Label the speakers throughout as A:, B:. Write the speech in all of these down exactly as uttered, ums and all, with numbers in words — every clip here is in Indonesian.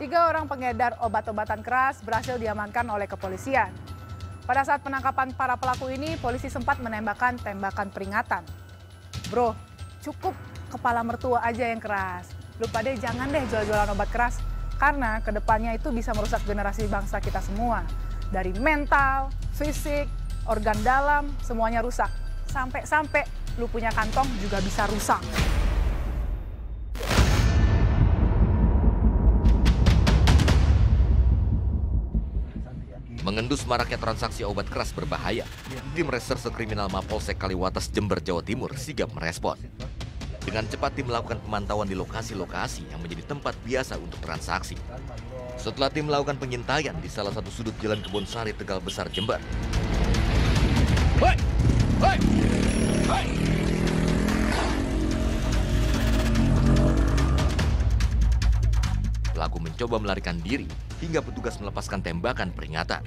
A: Tiga orang pengedar obat-obatan keras berhasil diamankan oleh kepolisian. Pada saat penangkapan para pelaku ini, polisi sempat menembakkan tembakan peringatan. Bro, cukup kepala mertua aja yang keras. Lu pada jangan deh jual-jualan obat keras, karena kedepannya itu bisa merusak generasi bangsa kita semua. Dari mental, fisik, organ dalam, semuanya rusak. Sampai-sampai lu punya kantong juga bisa rusak.
B: Mengendus maraknya transaksi obat keras berbahaya, tim Reserse Kriminal Mapolsek Kaliwates, Jember, Jawa Timur sigap merespon. Dengan cepat tim melakukan pemantauan di lokasi-lokasi yang menjadi tempat biasa untuk transaksi. Setelah tim melakukan pengintaian di salah satu sudut Jalan Kebonsari, Tegal Besar, Jember. Hei! Hei! Hei! Pelaku mencoba melarikan diri hingga petugas melepaskan tembakan peringatan.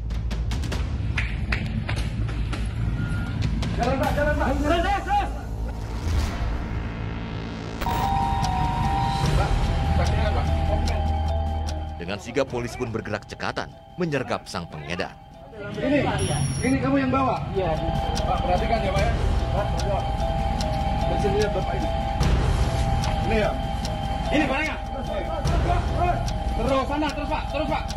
C: Jalan, Pak, jalan, Pak. Jalan, terus, terus.
B: Dengan sigap polisi pun bergerak cekatan menyergap sang pengedar.
C: Ini, ini kamu yang bawa? Iya. Pak, perhatikan ya, Pak ya. Pak, bawa. Dan sini lihat Bapak ini. Ini ya. Ini barangnya. Terus sana, terus Pak, terus Pak.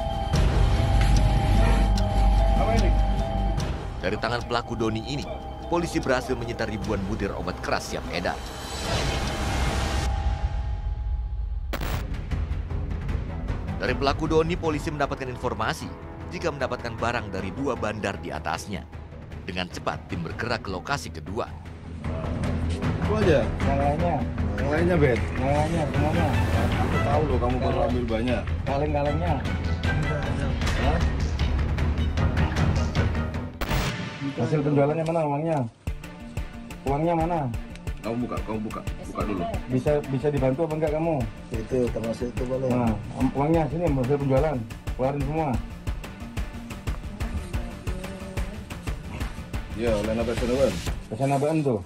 C: Apa ini?
B: Dari tangan pelaku Doni ini, polisi berhasil menyita ribuan butir obat keras siap edar. Dari pelaku Doni, polisi mendapatkan informasi jika mendapatkan barang dari dua bandar di atasnya. Dengan cepat, tim bergerak ke lokasi kedua.
C: Itu aja. Yang lainnya. Yang lainnya, Bet. Yang lainnya, semuanya. Aku tahu loh kamu baru ambil banyak. Kaleng-kalengnya. Hah? Hasil penjualannya mana uangnya? Uangnya mana? Kamu buka, kamu buka. Buka dulu. Bisa bisa dibantu apa enggak kamu?
D: Itu termasuk itu boleh.
C: Nah, uangnya sini hasil penjualan. Keluarin semua. Ya, oleh apa pesan Pesan apaan tuh?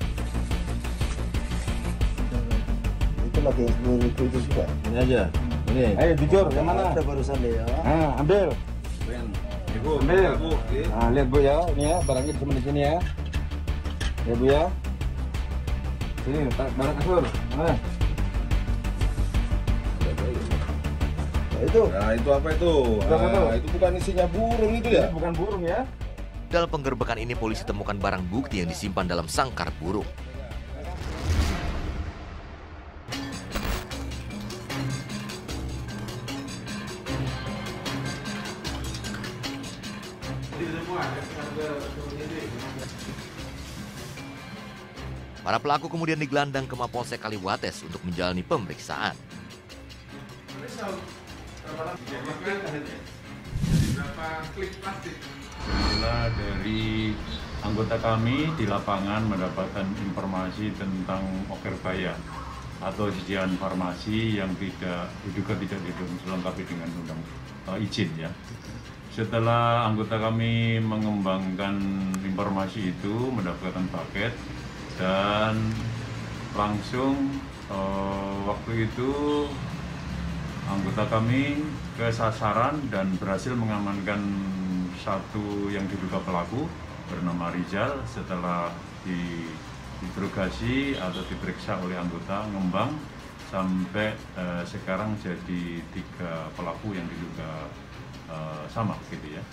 D: Itu lagi sepuluh ribu itu juga.
C: Ini aja. Ini. Ayo jujur, yang mana?
D: Ada barusan deh ya.
C: Nah, ambil. Ibu, ambil. Nah, lihat Bu ya, ini ya, barangnya cuma di sini ya. Ya Bu ya. Sini, barang kasur. Mana?
D: Nah, itu.
C: Nah, itu apa itu? Itu, apa itu? Itu bukan isinya burung itu ya? Ini bukan burung ya.
B: Dalam penggerbekan ini, polisi temukan barang bukti yang disimpan dalam sangkar burung. Para pelaku kemudian digelandang ke Mapolsek Kaliwates untuk menjalani pemeriksaan.
E: Adalah dari anggota kami di lapangan mendapatkan informasi tentang okerbaya atau jajahan farmasi yang tidak diduga tidak dilengkapi dengan undang uh, izin ya. Setelah anggota kami mengembangkan informasi itu, mendapatkan paket dan langsung uh, waktu itu anggota kami ke sasaran dan berhasil mengamankan satu yang diduga pelaku bernama Rizal. Setelah diinterogasi atau diperiksa oleh anggota, ngembang sampai uh, sekarang jadi tiga pelaku yang diduga uh, sama gitu ya.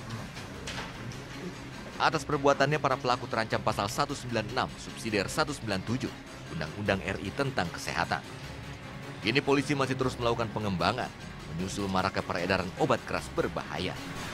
B: Atas perbuatannya, para pelaku terancam pasal seratus sembilan puluh enam subsidiar seratus sembilan puluh tujuh Undang-Undang R I tentang Kesehatan. Kini polisi masih terus melakukan pengembangan menyusul maraknya peredaran obat keras berbahaya.